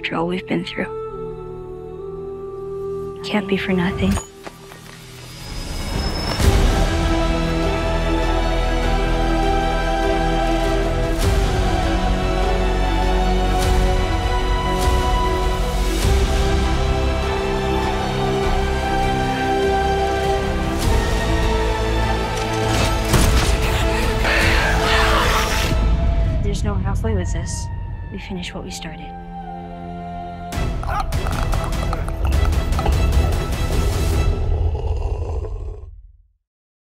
after all we've been through. It can't be for nothing. There's no halfway with this. We finish what we started.